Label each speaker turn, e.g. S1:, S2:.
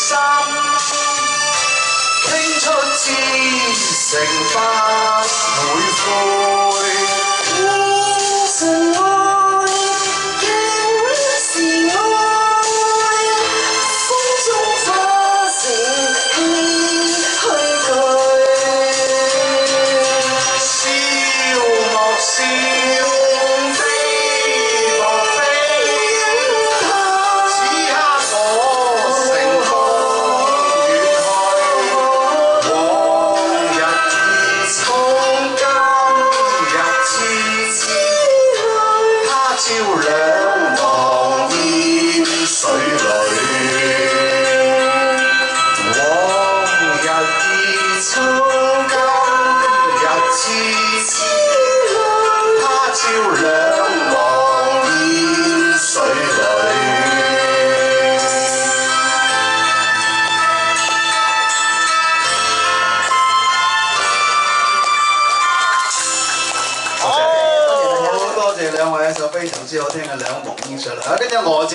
S1: 心，傾出至誠不會悔。
S2: 神愛竟是愛，風中花成唏噓句。
S1: 笑莫笑，悲莫悲，此刻我成風遠去，往日意從今日知。他朝兩忘煙水裏，往日意從今日知。他朝兩忘煙水裏。
S3: 好多謝兩位一首非常之好聽嘅兩忘煙水裏。跟住我自己。